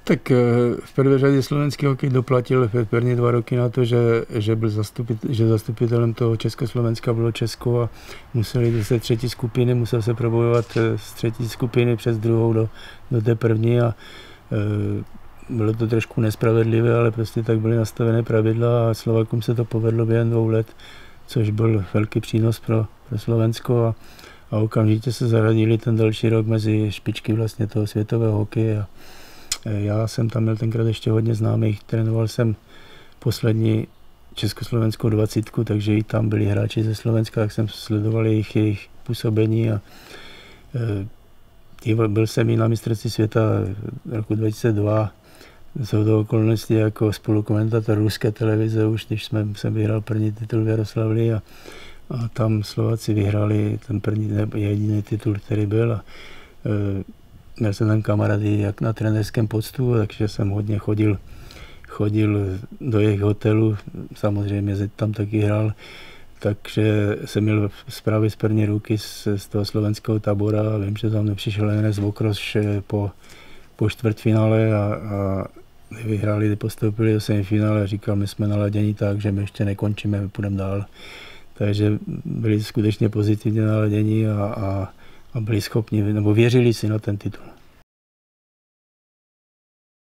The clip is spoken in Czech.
Tak v prvé řadě slovenský hokej doplatil v první 2 roky na to, že byl zastupitelem toho Československa bylo Česko a museli jít ze třetí skupiny, musel se probojovat z třetí skupiny přes druhou do té první a bylo to trošku nespravedlivé, ale prostě tak byly nastavené pravidla a Slovákům se to povedlo během 2 let, což byl velký přínos pro Slovensko a okamžitě se zaradili ten další rok mezi špičky vlastně toho světového hokeje. Já jsem tam měl tenkrát ještě hodně známých, trénoval jsem poslední československou 20, takže i tam byli hráči ze Slovenska, tak jsem sledoval jejich působení a byl jsem i na mistrovství světa roku 2002 z toho okolností jako spolukomentátor ruské televize, už když jsem vyhrál první titul v Jaroslavli a tam Slováci vyhráli ten první jediný titul, který byl a měl jsem tam kamarády jak na trenérském poctu, takže jsem hodně chodil do jejich hotelu, samozřejmě tam taky hrál, takže jsem měl zprávy z první ruky z toho slovenského tábora a vím, že tam nepřišel Ernest Vokroš po čtvrtfinále a vyhráli, postoupili do semifinále a říkal, my jsme naladěni tak, že my ještě nekončíme, my půjdeme dál. Takže byli skutečně pozitivně naladěni a byli schopni, nebo věřili si na ten titul.